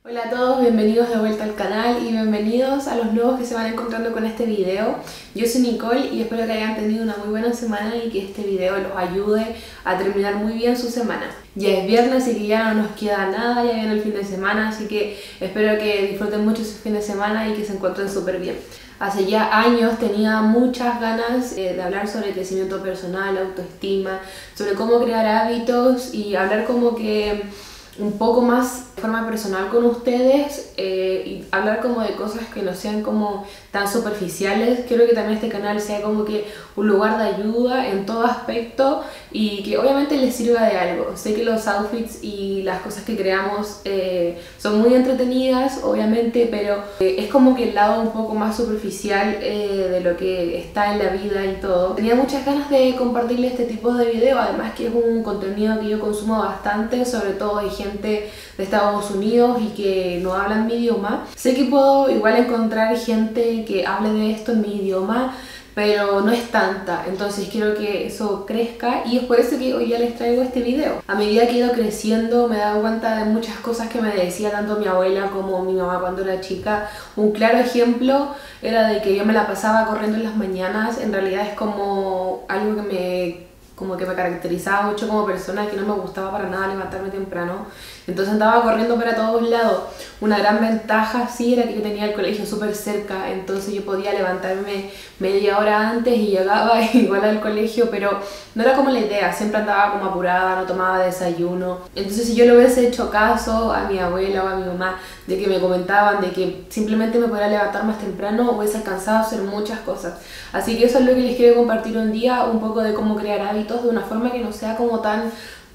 Hola a todos, bienvenidos de vuelta al canal y bienvenidos a los nuevos que se van encontrando con este video. Yo soy Nicole y espero que hayan tenido una muy buena semana y que este video los ayude a terminar muy bien su semana. Ya es viernes y que ya no nos queda nada, ya viene el fin de semana, así que espero que disfruten mucho su fin de semana y que se encuentren súper bien. Hace ya años tenía muchas ganas de hablar sobre crecimiento personal, autoestima, sobre cómo crear hábitos y hablar como que un poco más de forma personal con ustedes y hablar como de cosas que no sean como tan superficiales. Quiero que también este canal sea como que un lugar de ayuda en todo aspecto y que obviamente les sirva de algo. Sé que los outfits y las cosas que creamos son muy entretenidas, obviamente, pero es como que el lado un poco más superficial de lo que está en la vida y todo. Tenía muchas ganas de compartirles este tipo de video, además que es un contenido que yo consumo bastante, sobre todo hay gente de Estados Unidos y que no hablan mi idioma. Sé que puedo igual encontrar gente que hable de esto en mi idioma, pero no es tanta, entonces quiero que eso crezca y es por eso que hoy ya les traigo este video. A medida que he ido creciendo me he dado cuenta de muchas cosas que me decía tanto mi abuela como mi mamá cuando era chica. Un claro ejemplo era de que yo me la pasaba corriendo en las mañanas. En realidad es como algo que me caracterizaba mucho como persona, que no me gustaba para nada levantarme temprano, entonces andaba corriendo para todos lados. Una gran ventaja sí era que yo tenía el colegio súper cerca, entonces yo podía levantarme media hora antes y llegaba igual al colegio, pero no era como la idea, siempre andaba como apurada, no tomaba desayuno. Entonces si yo le hubiese hecho caso a mi abuela o a mi mamá de que me comentaban de que simplemente me podía levantar más temprano, hubiese alcanzado a hacer muchas cosas. Así que eso es lo que les quiero compartir un día, un poco de cómo crear hábitos de una forma que no sea como tan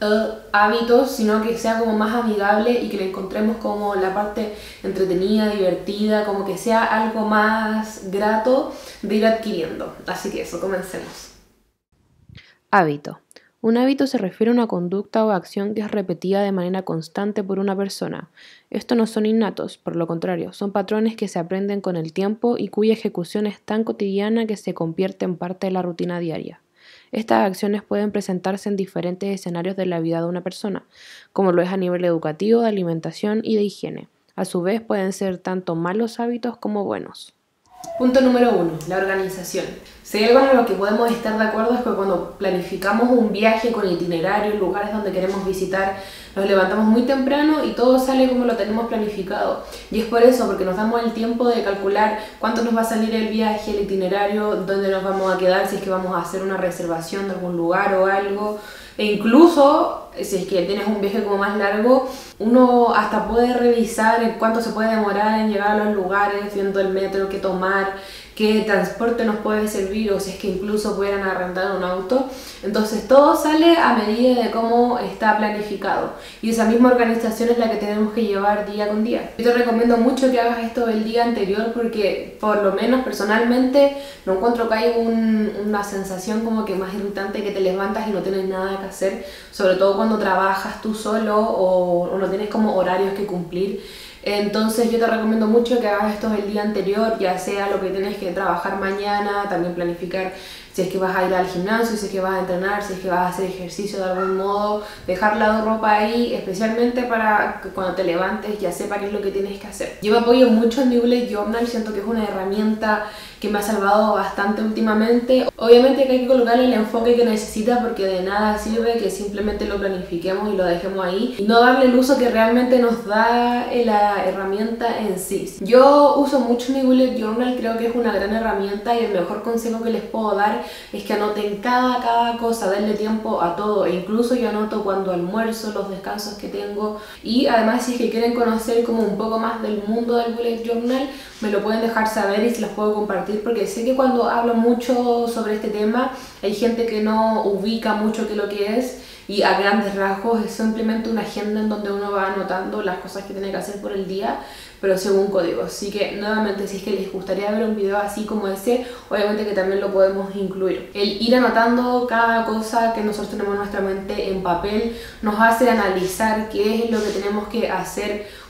hábitos, sino que sea como más amigable y que le encontremos como la parte entretenida, divertida, como que sea algo más grato de ir adquiriendo. Así que eso, comencemos. Hábito. Un hábito se refiere a una conducta o acción que es repetida de manera constante por una persona. Estos no son innatos, por lo contrario, son patrones que se aprenden con el tiempo y cuya ejecución es tan cotidiana que se convierte en parte de la rutina diaria. Estas acciones pueden presentarse en diferentes escenarios de la vida de una persona, como lo es a nivel educativo, de alimentación y de higiene. A su vez, pueden ser tanto malos hábitos como buenos. Punto número 1, la organización. Si hay algo en lo que podemos estar de acuerdo es que cuando planificamos un viaje con itinerario, lugares donde queremos visitar, nos levantamos muy temprano y todo sale como lo tenemos planificado. Y es por eso, porque nos damos el tiempo de calcular cuánto nos va a salir el viaje, el itinerario, dónde nos vamos a quedar, si es que vamos a hacer una reservación de algún lugar o algo. E incluso, si es que tienes un viaje como más largo, uno hasta puede revisar en cuánto se puede demorar en llegar a los lugares, viendo el metro, qué tomar, qué transporte nos puede servir, o si es que incluso pudieran arrendar un auto. Entonces todo sale a medida de cómo está planificado y esa misma organización es la que tenemos que llevar día con día. Yo te recomiendo mucho que hagas esto el día anterior porque por lo menos personalmente no encuentro que haya una sensación como que más irritante que te levantas y no tienes nada que hacer, sobre todo cuando trabajas tú solo o no tienes como horarios que cumplir. Entonces yo te recomiendo mucho que hagas esto el día anterior, ya sea lo que tienes que trabajar mañana, también planificar si es que vas a ir al gimnasio, si es que vas a entrenar, si es que vas a hacer ejercicio de algún modo, dejar la ropa ahí, especialmente para que cuando te levantes ya sepa qué es lo que tienes que hacer. Yo me apoyo mucho en mi bullet journal, siento que es una herramienta que me ha salvado bastante últimamente. Obviamente que hay que colocarle el enfoque que necesita porque de nada sirve que simplemente lo planifiquemos y lo dejemos ahí y no darle el uso que realmente nos da la herramienta en sí. Yo uso mucho mi bullet journal, creo que es una gran herramienta y el mejor consejo que les puedo dar es que anoten cada cosa, denle tiempo a todo, e incluso yo anoto cuando almuerzo, los descansos que tengo. Y además, si es que quieren conocer como un poco más del mundo del bullet journal, me lo pueden dejar saber y se los puedo compartir, porque sé que cuando hablo mucho sobre este tema hay gente que no ubica mucho qué es lo que es, y a grandes rasgos es simplemente una agenda en donde uno va anotando las cosas que tiene que hacer por el día, pero según códigos. Así que nuevamente, si es que les gustaría ver un video así como ese, obviamente que también lo podemos incluir. El ir anotando cada cosa que nosotros tenemos en nuestra mente en papel nos hace analizar qué es lo que tenemos que hacer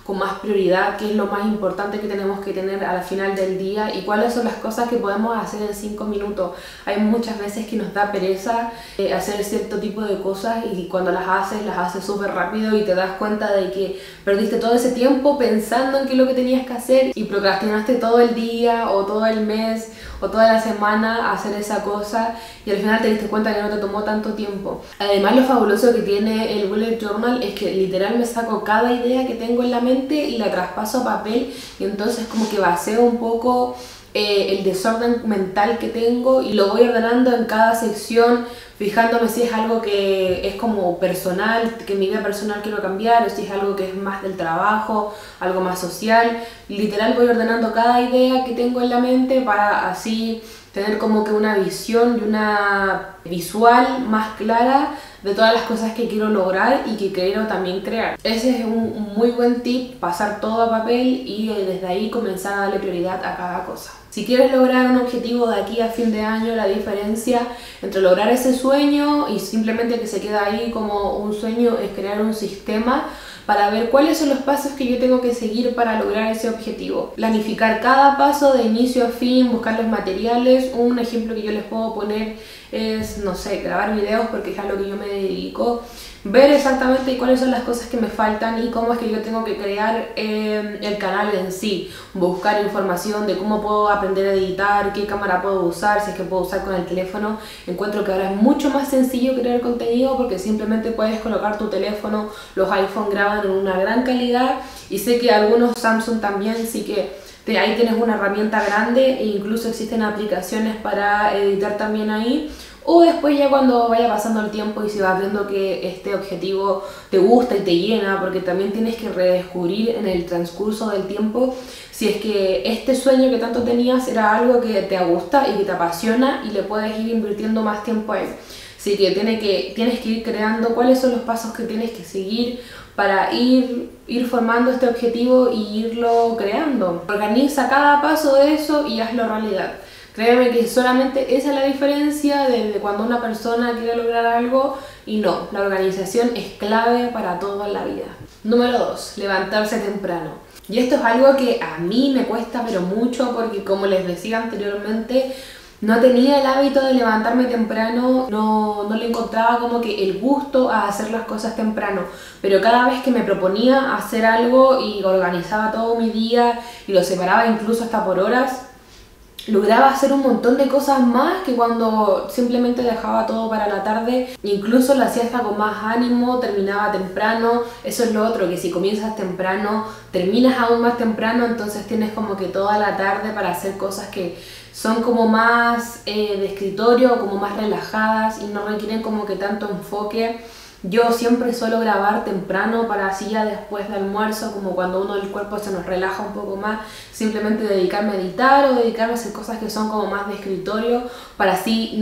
con más prioridad, qué es lo más importante que tenemos que tener al final del día y cuáles son las cosas que podemos hacer en 5 minutos. Hay muchas veces que nos da pereza hacer cierto tipo de cosas y cuando las haces súper rápido y te das cuenta de que perdiste todo ese tiempo pensando en qué es lo que tenías que hacer y procrastinaste todo el día o todo el mes o toda la semana a hacer esa cosa y al final te diste cuenta que no te tomó tanto tiempo. Además, lo fabuloso que tiene el bullet journal es que literal me saco cada idea que tengo en la mente y la traspaso a papel y entonces como que vacío un poco el desorden mental que tengo y lo voy ordenando en cada sección, fijándome si es algo que es como personal, que en mi vida personal quiero cambiar, o si es algo que es más del trabajo, algo más social. Literal voy ordenando cada idea que tengo en la mente para así tener como que una visión y una visual más clara de todas las cosas que quiero lograr y que quiero también crear. Ese es un muy buen tip, pasar todo a papel y desde ahí comenzar a darle prioridad a cada cosa. Si quieres lograr un objetivo de aquí a fin de año, la diferencia entre lograr ese sueño y simplemente que se queda ahí como un sueño es crear un sistema para ver cuáles son los pasos que yo tengo que seguir para lograr ese objetivo. Planificar cada paso de inicio a fin, buscar los materiales. Un ejemplo que yo les puedo poner es, no sé, grabar videos porque es a lo que yo me dedico. Ver exactamente cuáles son las cosas que me faltan y cómo es que yo tengo que crear el canal en sí. Buscar información de cómo puedo aprender a editar, qué cámara puedo usar, si es que puedo usar con el teléfono. Encuentro que ahora es mucho más sencillo crear contenido porque simplemente puedes colocar tu teléfono, los iPhone graban en una gran calidad y sé que algunos Samsung también, sí que ahí tienes una herramienta grande e incluso existen aplicaciones para editar también ahí. O después ya cuando vaya pasando el tiempo y si vas viendo que este objetivo te gusta y te llena, porque también tienes que redescubrir en el transcurso del tiempo si es que este sueño que tanto tenías era algo que te gusta y que te apasiona y le puedes ir invirtiendo más tiempo a él. Así que tienes que ir creando cuáles son los pasos que tienes que seguir para ir formando este objetivo y irlo creando. Organiza cada paso de eso y hazlo realidad. Créeme que solamente esa es la diferencia de cuando una persona quiere lograr algo y no. La organización es clave para todo en la vida. Número 2. Levantarse temprano. Y esto es algo que a mí me cuesta pero mucho porque, como les decía anteriormente, no tenía el hábito de levantarme temprano, no le encontraba como que el gusto a hacer las cosas temprano, pero cada vez que me proponía hacer algo y organizaba todo mi día y lo separaba incluso hasta por horas, lograba hacer un montón de cosas más que cuando simplemente dejaba todo para la tarde. Incluso lo hacía hasta con más ánimo, terminaba temprano. Eso es lo otro, que si comienzas temprano, terminas aún más temprano, entonces tienes como que toda la tarde para hacer cosas que son como más de escritorio, como más relajadas y no requieren como que tanto enfoque. Yo siempre suelo grabar temprano para así ya después del almuerzo, como cuando uno el cuerpo se nos relaja un poco más, simplemente dedicarme a editar o dedicarme a hacer cosas que son como más de escritorio para así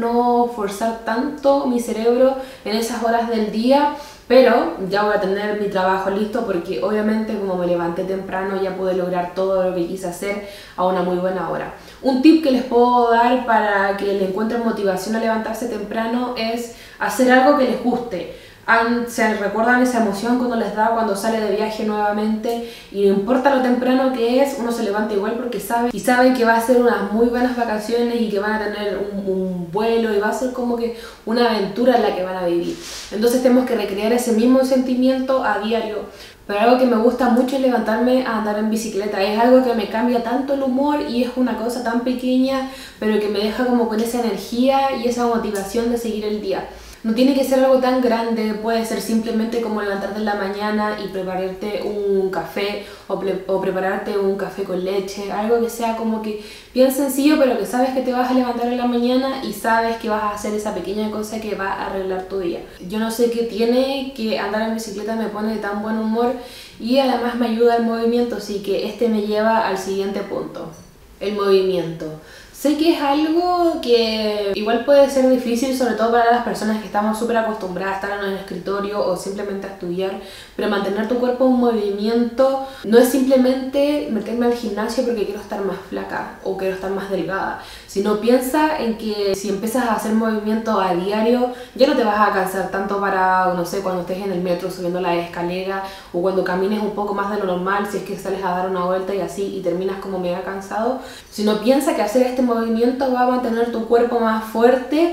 no forzar tanto mi cerebro en esas horas del día. Pero ya voy a tener mi trabajo listo porque obviamente como me levanté temprano ya pude lograr todo lo que quise hacer a una muy buena hora. Un tip que les puedo dar para que le encuentren motivación a levantarse temprano es hacer algo que les guste. Se recuerdan esa emoción cuando les da cuando sale de viaje nuevamente y no importa lo temprano que es, uno se levanta igual porque saben que va a ser unas muy buenas vacaciones y que van a tener un vuelo y va a ser como que una aventura en la que van a vivir. Entonces tenemos que recrear ese mismo sentimiento a diario. Pero algo que me gusta mucho es levantarme a andar en bicicleta. Es algo que me cambia tanto el humor y es una cosa tan pequeña, pero que me deja como con esa energía y esa motivación de seguir el día. No tiene que ser algo tan grande, puede ser simplemente como levantarte en la mañana y prepararte un café o prepararte un café con leche, algo que sea como que bien sencillo, pero que sabes que te vas a levantar en la mañana y sabes que vas a hacer esa pequeña cosa que va a arreglar tu día. Yo no sé qué tiene que andar en bicicleta me pone de tan buen humor y además me ayuda el movimiento, así que este me lleva al siguiente punto, el movimiento. Sé que es algo que igual puede ser difícil, sobre todo para las personas que estamos súper acostumbradas a estar en el escritorio o simplemente a estudiar, pero mantener tu cuerpo en movimiento no es simplemente meterme al gimnasio porque quiero estar más flaca o quiero estar más delgada, sino piensa en que si empiezas a hacer movimiento a diario, ya no te vas a cansar tanto para, no sé, cuando estés en el metro subiendo la escalera o cuando camines un poco más de lo normal, si es que sales a dar una vuelta y así y terminas como mega cansado, sino piensa que hacer este movimiento va a mantener tu cuerpo más fuerte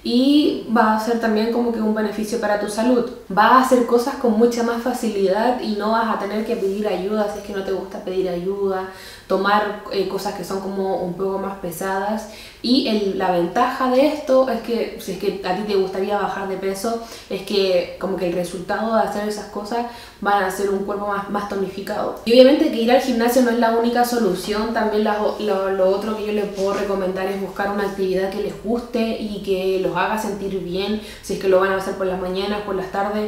y va a ser también como que un beneficio para tu salud. Vas a hacer cosas con mucha más facilidad y no vas a tener que pedir ayuda si es que no te gusta pedir ayuda, tomar cosas que son como un poco más pesadas. Y la ventaja de esto es que si es que a ti te gustaría bajar de peso, es que como que el resultado de hacer esas cosas van a ser un cuerpo más tonificado. Y obviamente que ir al gimnasio no es la única solución, también lo otro que yo les puedo recomendar es buscar una actividad que les guste y que los haga sentir bien, si es que lo van a hacer por las mañanas, por las tardes.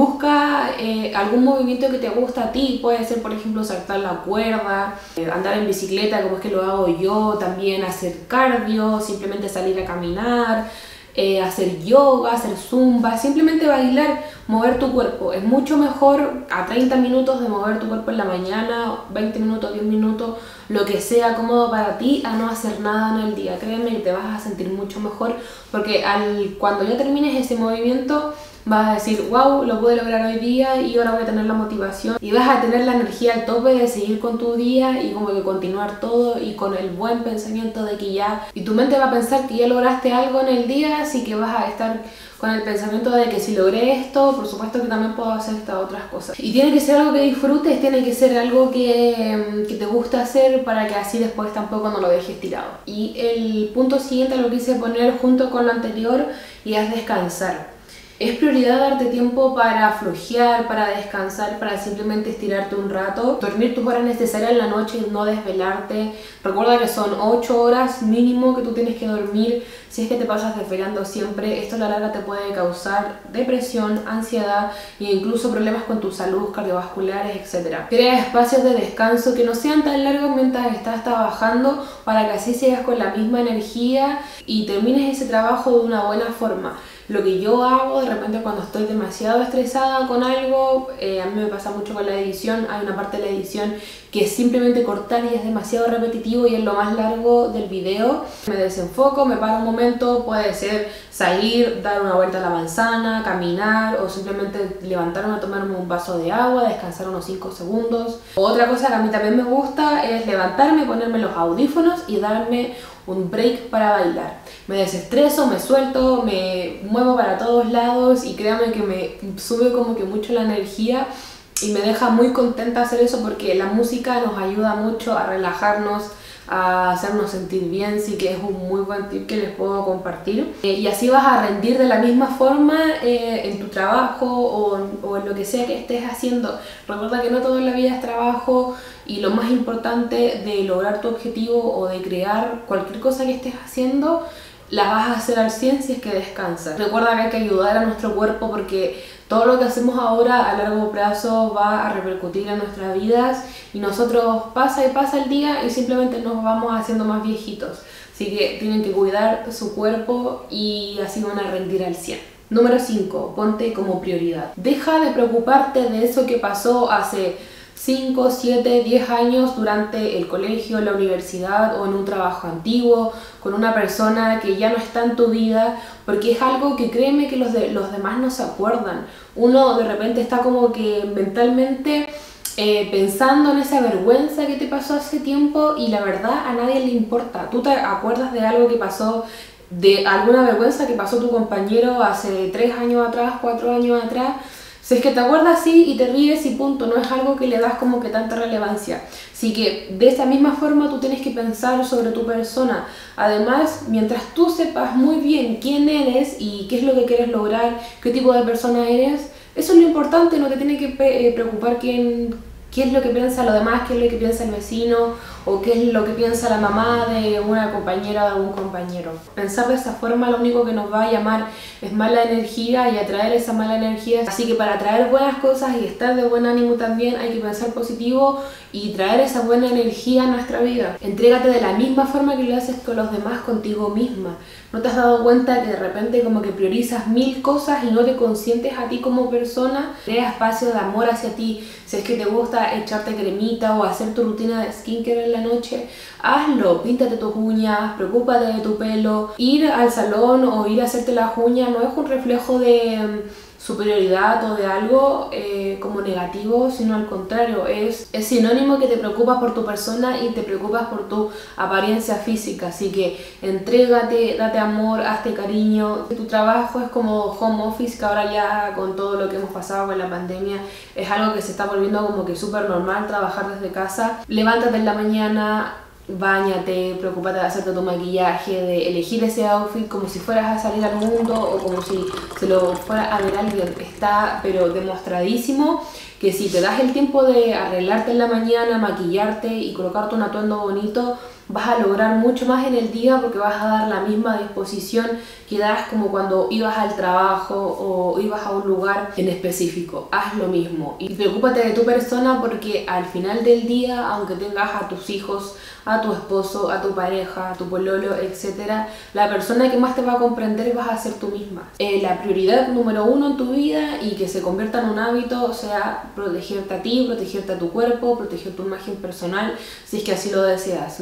Busca algún movimiento que te gusta a ti, puede ser por ejemplo saltar la cuerda, andar en bicicleta como es que lo hago yo, también hacer cardio, simplemente salir a caminar, hacer yoga, hacer zumba, simplemente bailar, mover tu cuerpo. Es mucho mejor a 30 minutos de mover tu cuerpo en la mañana, 20 minutos, 10 minutos, lo que sea cómodo para ti, a no hacer nada en el día. Créeme que te vas a sentir mucho mejor porque cuando ya termines ese movimiento vas a decir, wow, lo pude lograr hoy día y ahora voy a tener la motivación y vas a tener la energía al tope de seguir con tu día y como que continuar todo y con el buen pensamiento de que ya, y tu mente va a pensar que ya lograste algo en el día, así que vas a estar con el pensamiento de que si logré esto, por supuesto que también puedo hacer estas otras cosas. Y tiene que ser algo que disfrutes, tiene que ser algo que te gusta hacer para que así después tampoco no lo dejes tirado. Y el punto siguiente lo quise poner junto con lo anterior y es descansar. Es prioridad darte tiempo para flojear, para descansar, para simplemente estirarte un rato, dormir tus horas necesarias en la noche y no desvelarte. Recuerda que son 8 horas mínimo que tú tienes que dormir. Si es que te pasas desvelando siempre, esto a la larga te puede causar depresión, ansiedad e incluso problemas con tu salud, cardiovasculares, etc. Crea espacios de descanso que no sean tan largos mientras estás trabajando para que así sigas con la misma energía y termines ese trabajo de una buena forma. Lo que yo hago de repente cuando estoy demasiado estresada con algo, a mí me pasa mucho con la edición, hay una parte de la edición que es simplemente cortar y es demasiado repetitivo y es lo más largo del video. Me desenfoco, me paro un momento, puede ser salir, dar una vuelta a la manzana, caminar o simplemente levantarme a tomarme un vaso de agua, descansar unos 5 segundos. Otra cosa que a mí también me gusta es levantarme, ponerme los audífonos y darme un break para bailar. Me desestreso, me suelto, me muevo para todos lados y créanme que me sube como que mucho la energía y me deja muy contenta hacer eso porque la música nos ayuda mucho a relajarnos, a hacernos sentir bien, sí que es un muy buen tip que les puedo compartir. Y así vas a rendir de la misma forma en tu trabajo o en lo que sea que estés haciendo. Recuerda que no todo en la vida es trabajo y lo más importante de lograr tu objetivo o de crear cualquier cosa que estés haciendo, la vas a hacer al 100 si es que descansas. Recuerda que hay que ayudar a nuestro cuerpo porque todo lo que hacemos ahora a largo plazo va a repercutir en nuestras vidas y nosotros pasa y pasa el día y simplemente nos vamos haciendo más viejitos. Así que tienen que cuidar su cuerpo y así van a rendir al 100. Número 5. Ponte como prioridad. Deja de preocuparte de eso que pasó hace 5, 7, 10 años durante el colegio, la universidad o en un trabajo antiguo, con una persona que ya no está en tu vida, porque es algo que créeme que los demás no se acuerdan. Uno de repente está como que mentalmente pensando en esa vergüenza que te pasó hace tiempo y la verdad a nadie le importa. Tú te acuerdas de algo que pasó, de alguna vergüenza que pasó tu compañero hace 3 años atrás, 4 años atrás. Si es que te acuerdas así y te ríes y punto, no es algo que le das como que tanta relevancia. Así que de esa misma forma tú tienes que pensar sobre tu persona. Además, mientras tú sepas muy bien quién eres y qué es lo que quieres lograr, qué tipo de persona eres, eso es lo importante, no te tiene que preocupar qué es lo que piensa los demás, qué es lo que piensa el vecino o qué es lo que piensa la mamá de una compañera o de algún compañero. Pensar de esa forma lo único que nos va a llamar es mala energía y atraer esa mala energía. Así que para atraer buenas cosas y estar de buen ánimo también hay que pensar positivo y traer esa buena energía a nuestra vida. Entrégate de la misma forma que lo haces con los demás, contigo misma. ¿No te has dado cuenta que de repente como que priorizas 1000 cosas y no te consientes a ti como persona? Crea espacio de amor hacia ti. Si es que te gusta echarte cremita o hacer tu rutina de skincare en la noche, hazlo. Píntate tus uñas, preocúpate de tu pelo. Ir al salón o ir a hacerte las uñas no es un reflejo de superioridad o de algo como negativo, sino al contrario, es sinónimo que te preocupas por tu persona y te preocupas por tu apariencia física. Así que entrégate, date amor, hazte cariño. Tu trabajo es como home office, que ahora ya con todo lo que hemos pasado con la pandemia es algo que se está volviendo como que súper normal, trabajar desde casa. Levántate en la mañana, báñate, preocúpate de hacerte tu maquillaje, de elegir ese outfit como si fueras a salir al mundo o como si se lo fuera a ver alguien. Está pero demostradísimo que si te das el tiempo de arreglarte en la mañana, maquillarte y colocarte un atuendo bonito, vas a lograr mucho más en el día porque vas a dar la misma disposición que das como cuando ibas al trabajo o ibas a un lugar en específico. Haz lo mismo y preocúpate de tu persona porque al final del día, aunque tengas a tus hijos, a tu esposo, a tu pareja, a tu pololo, etc., la persona que más te va a comprender vas a ser tú misma. La prioridad número 1 en tu vida y que se convierta en un hábito sea protegerte a ti, protegerte a tu cuerpo, proteger tu imagen personal, si es que así lo deseas.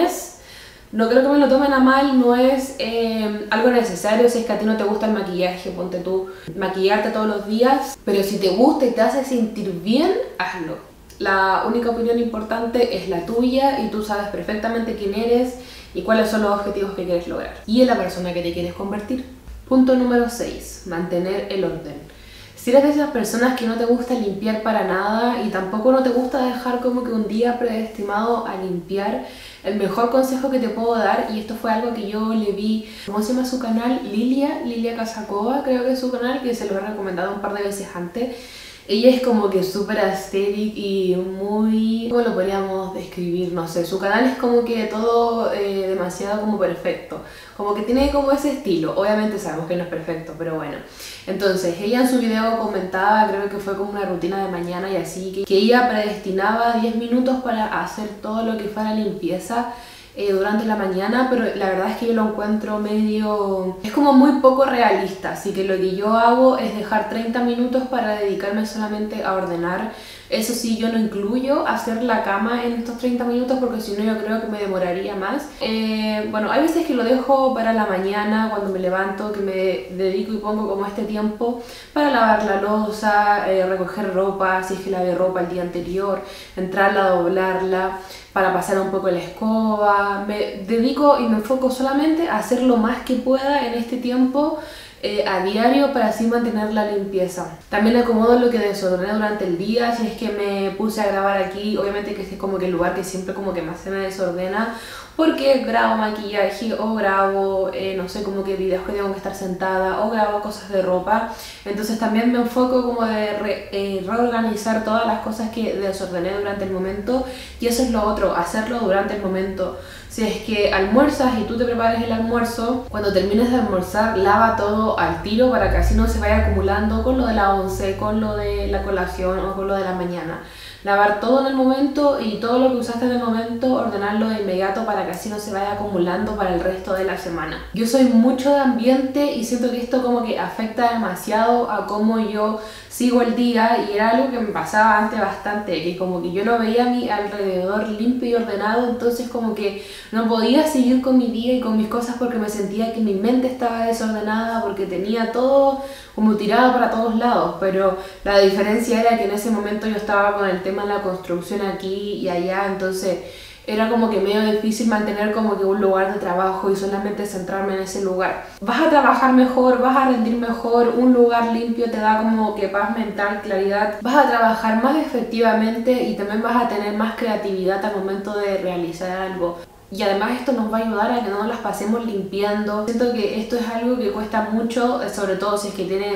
No creo que me lo tomen a mal, no es algo necesario si es que a ti no te gusta el maquillaje, ponte tú maquillarte todos los días, pero si te gusta y te hace sentir bien, hazlo. La única opinión importante es la tuya y tú sabes perfectamente quién eres y cuáles son los objetivos que quieres lograr y en la persona que te quieres convertir. Punto número 6. Mantener el orden. Si eres de esas personas que no te gusta limpiar para nada y tampoco no te gusta dejar como que un día predestinado a limpiar, el mejor consejo que te puedo dar, y esto fue algo que yo le vi, ¿cómo se llama su canal? Lilia Casacova, creo que es su canal, que se lo he recomendado un par de veces antes. Ella es como que súper aesthetic y muy... ¿Cómo lo podríamos describir? No sé, su canal es como que todo demasiado como perfecto. Como que tiene como ese estilo. Obviamente sabemos que no es perfecto, pero bueno. Entonces, ella en su video comentaba, creo que fue como una rutina de mañana y así, que ella predestinaba 10 minutos para hacer todo lo que fuera limpieza durante la mañana, pero la verdad es que yo lo encuentro medio... es como muy poco realista, así que lo que yo hago es dejar 30 minutos para dedicarme solamente a ordenar. Eso sí, yo no incluyo hacer la cama en estos 30 minutos porque si no yo creo que me demoraría más. Bueno, hay veces que lo dejo para la mañana cuando me levanto, que me dedico y pongo como este tiempo para lavar la loza, recoger ropa, si es que lavé ropa el día anterior, entrarla, doblarla, para pasar un poco la escoba. Me dedico y me enfoco solamente a hacer lo más que pueda en este tiempo a diario para así mantener la limpieza. También acomodo lo que desordené durante el día, si es que me puse a grabar aquí, obviamente que este es como que el lugar que siempre como que más se me desordena, porque grabo maquillaje o grabo, no sé, como que videos que tengo que estar sentada o grabo cosas de ropa. Entonces también me enfoco como de reorganizar todas las cosas que desordené durante el momento, y eso es lo otro, hacerlo durante el momento. Si es que almuerzas y tú te prepares el almuerzo, cuando termines de almorzar, lava todo al tiro para que así no se vaya acumulando con lo de la once, con lo de la colación o con lo de la mañana. Lavar todo en el momento y todo lo que usaste en el momento, ordenarlo de inmediato para que así no se vaya acumulando para el resto de la semana. Yo soy mucho de ambiente y siento que esto como que afecta demasiado a cómo yo sigo el día, y era algo que me pasaba antes bastante, que como que yo no veía a mi alrededor limpio y ordenado, entonces como que no podía seguir con mi día y con mis cosas porque me sentía que mi mente estaba desordenada, porque tenía todo como tirado para todos lados. Pero la diferencia era que en ese momento yo estaba con el tema de la construcción aquí y allá, entonces era como que medio difícil mantener como que un lugar de trabajo y solamente centrarme en ese lugar. Vas a trabajar mejor, vas a rendir mejor, un lugar limpio te da como que paz mental, claridad, vas a trabajar más efectivamente y también vas a tener más creatividad al momento de realizar algo. Y además esto nos va a ayudar a que no nos las pasemos limpiando. Siento que esto es algo que cuesta mucho, sobre todo si es que tienes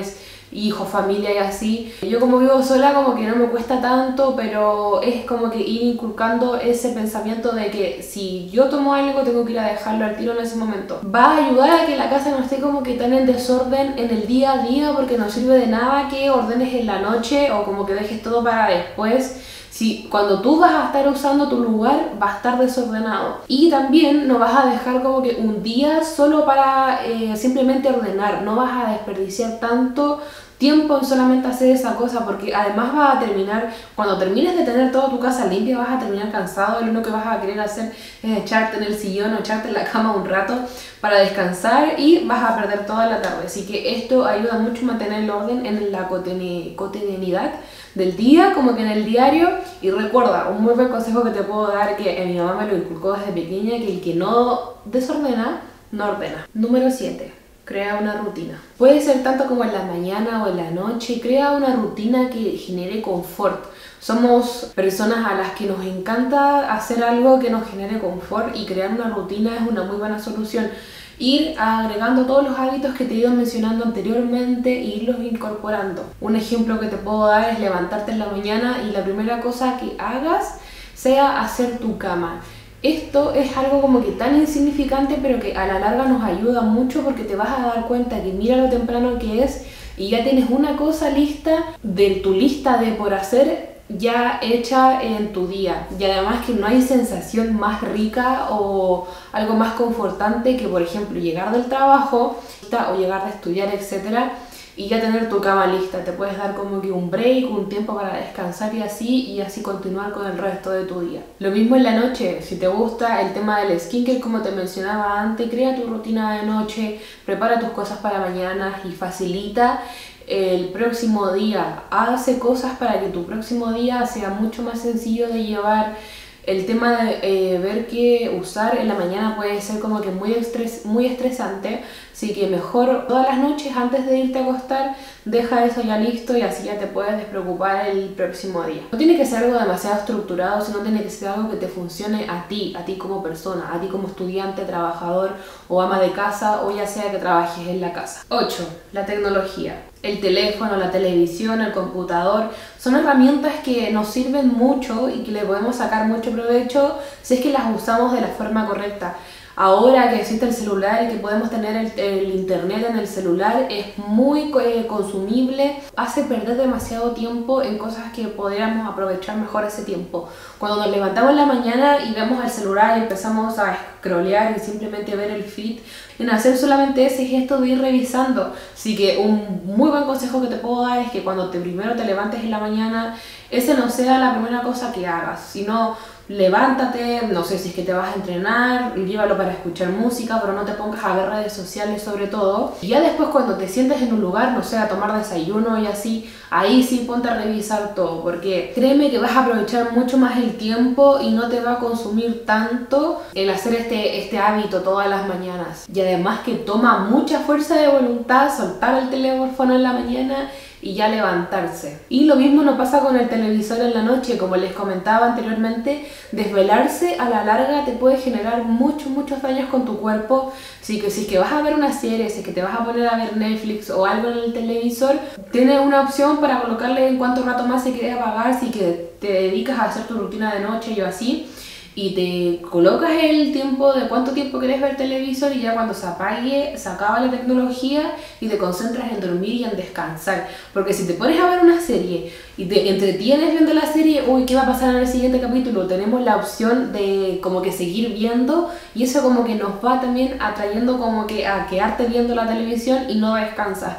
hijos, familia y así. Yo como vivo sola como que no me cuesta tanto, pero es como que ir inculcando ese pensamiento de que si yo tomo algo tengo que ir a dejarlo al tiro en ese momento. Va a ayudar a que la casa no esté como que tan en desorden en el día a día, porque no sirve de nada que ordenes en la noche o como que dejes todo para después. Si cuando tú vas a estar usando tu lugar va a estar desordenado. Y también no vas a dejar como que un día solo para simplemente ordenar. No vas a desperdiciar tanto tiempo en solamente hacer esa cosa, porque además vas a terminar, cuando termines de tener toda tu casa limpia, vas a terminar cansado y lo único que vas a querer hacer es echarte en el sillón o echarte en la cama un rato para descansar y vas a perder toda la tarde. Así que esto ayuda mucho a mantener el orden en la cotidianidad del día como que en el diario. Y recuerda, un muy buen consejo que te puedo dar, que mi mamá me lo inculcó desde pequeña, que el que no desordena, no ordena. Número 7. Crea una rutina. Puede ser tanto como en la mañana o en la noche. Crea una rutina que genere confort. Somos personas a las que nos encanta hacer algo que nos genere confort, y crear una rutina es una muy buena solución. Ir agregando todos los hábitos que te he ido mencionando anteriormente e irlos incorporando. Un ejemplo que te puedo dar es levantarte en la mañana y la primera cosa que hagas sea hacer tu cama. Esto es algo como que tan insignificante, pero que a la larga nos ayuda mucho, porque te vas a dar cuenta que mira lo temprano que es y ya tienes una cosa lista de tu lista de por hacer ya hecha en tu día. Y además que no hay sensación más rica o algo más confortante que, por ejemplo, llegar del trabajo o llegar de estudiar, etcétera, y ya tener tu cama lista. Te puedes dar como que un break, un tiempo para descansar y así continuar con el resto de tu día. Lo mismo en la noche. Si te gusta el tema del skincare, como te mencionaba antes, crea tu rutina de noche, prepara tus cosas para mañana y facilita el próximo día. Hace cosas para que tu próximo día sea mucho más sencillo de llevar. El tema de ver que usar en la mañana puede ser como que muy estresante, así que mejor todas las noches antes de irte a acostar deja eso ya listo y así ya te puedes despreocupar el próximo día. No tiene que ser algo demasiado estructurado, sino tiene que ser algo que te funcione a ti como persona, a ti como estudiante, trabajador o ama de casa, o ya sea que trabajes en la casa. 8. La tecnología. El teléfono, la televisión, el computador son herramientas que nos sirven mucho y que le podemos sacar mucho provecho si es que las usamos de la forma correcta. Ahora que existe el celular y que podemos tener el internet en el celular, es muy consumible, hace perder demasiado tiempo en cosas que podríamos aprovechar mejor ese tiempo. Cuando nos levantamos en la mañana y vemos el celular y empezamos a scrollear y simplemente ver el feed, en hacer solamente ese gesto de ir revisando. Así que un muy buen consejo que te puedo dar es que cuando primero te levantes en la mañana, ese no sea la primera cosa que hagas, sino levántate, no sé si es que te vas a entrenar, llévalo para escuchar música, pero no te pongas a ver redes sociales sobre todo. Y ya después, cuando te sientes en un lugar, no sé, a tomar desayuno y así, ahí sí ponte a revisar todo, porque créeme que vas a aprovechar mucho más el tiempo y no te va a consumir tanto el hacer este hábito todas las mañanas. Y además que toma mucha fuerza de voluntad soltar el teléfono en la mañana y ya levantarse. Y lo mismo no pasa con el televisor en la noche. Como les comentaba anteriormente, desvelarse a la larga te puede generar muchos daños con tu cuerpo. Así que si es que vas a ver una serie, si es que te vas a poner a ver Netflix o algo en el televisor, tienes una opción para colocarle en cuánto rato más se quiere apagar, si que te dedicas a hacer tu rutina de noche y así, y te colocas el tiempo de cuánto tiempo quieres ver televisor, y ya cuando se apague, se acaba la tecnología y te concentras en dormir y en descansar. Porque si te pones a ver una serie y te entretienes viendo la serie, uy, ¿qué va a pasar en el siguiente capítulo? Tenemos la opción de como que seguir viendo, y eso como que nos va también atrayendo como que a quedarte viendo la televisión y no descansas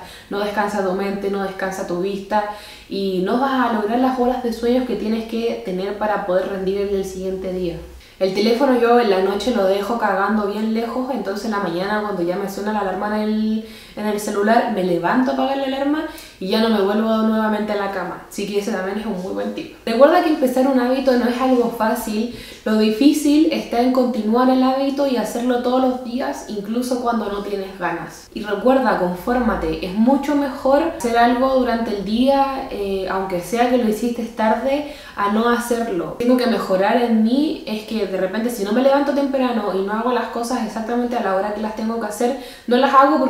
tu mente, no descansa tu vista, y no vas a lograr las horas de sueños que tienes que tener para poder rendir en el siguiente día. El teléfono yo en la noche lo dejo cargando bien lejos, entonces en la mañana cuando ya me suena la alarma en el celular, me levanto a apagar la alarma y ya no me vuelvo nuevamente a la cama. Así que ese también es un muy buen tip. Recuerda que empezar un hábito no es algo fácil, lo difícil está en continuar el hábito y hacerlo todos los días, incluso cuando no tienes ganas. Y recuerda, confórmate, es mucho mejor hacer algo durante el día, aunque sea que lo hiciste tarde, a no hacerlo. Tengo que mejorar en mí, es que de repente si no me levanto temprano y no hago las cosas exactamente a la hora que las tengo que hacer, no las hago porque digo ya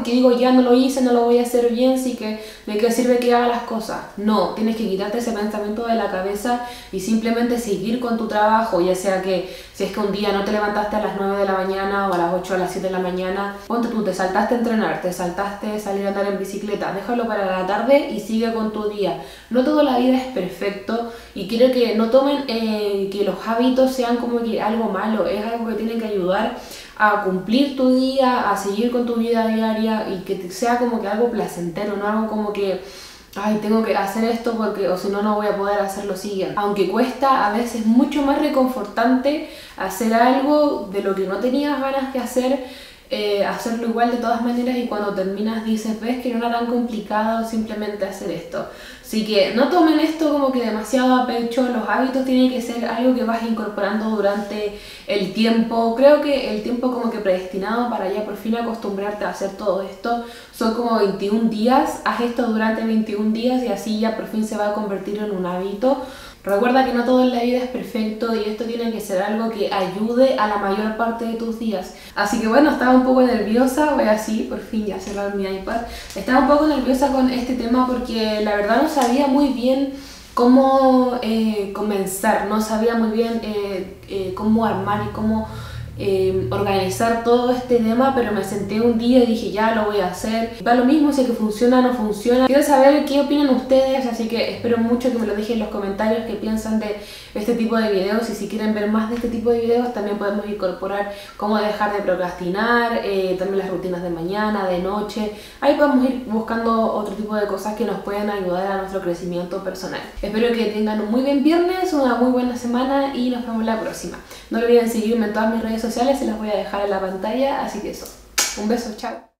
día no lo hice, no lo voy a hacer bien, así que ¿de qué sirve que haga las cosas? No, tienes que quitarte ese pensamiento de la cabeza y simplemente seguir con tu trabajo, ya sea que si es que un día no te levantaste a las 9 de la mañana o a las 8 o a las 7 de la mañana, ponte tú, te saltaste a entrenar, te saltaste a salir a andar en bicicleta, déjalo para la tarde y sigue con tu día. No toda la vida es perfecto y quiero que no tomen que los hábitos sean como que algo malo, es algo que tienen que ayudar a cumplir tu día, a seguir con tu vida diaria y que sea como que algo placentero, no algo como que ay, tengo que hacer esto porque o si no, no voy a poder hacer lo siguiente. Aunque cuesta, a veces mucho más reconfortante hacer algo de lo que no tenías ganas de hacer, hacerlo igual de todas maneras y cuando terminas dices, ves que no era tan complicado simplemente hacer esto. Así que no tomen esto como que demasiado a pecho, los hábitos tienen que ser algo que vas incorporando durante el tiempo. Creo que el tiempo como que predestinado para ya por fin acostumbrarte a hacer todo esto son como 21 días, haz esto durante 21 días y así ya por fin se va a convertir en un hábito. Recuerda que no todo en la vida es perfecto y esto tiene que ser algo que ayude a la mayor parte de tus días. Así que bueno, estaba un poco nerviosa, voy así, por fin ya cerrar mi iPad. Estaba un poco nerviosa con este tema porque la verdad no sabía muy bien cómo comenzar, no sabía muy bien cómo armar y cómo organizar todo este tema, pero me senté un día y dije ya lo voy a hacer. Da lo mismo si es que funciona o no funciona. Quiero saber qué opinan ustedes, así que espero mucho que me lo dejen en los comentarios qué piensan de este tipo de videos y si quieren ver más de este tipo de videos también podemos incorporar cómo dejar de procrastinar, también las rutinas de mañana, de noche. Ahí podemos ir buscando otro tipo de cosas que nos pueden ayudar a nuestro crecimiento personal. Espero que tengan un muy buen viernes, una muy buena semana y nos vemos la próxima. No olviden seguirme en todas mis redes sociales, se las voy a dejar en la pantalla, así que eso. Un beso, chao.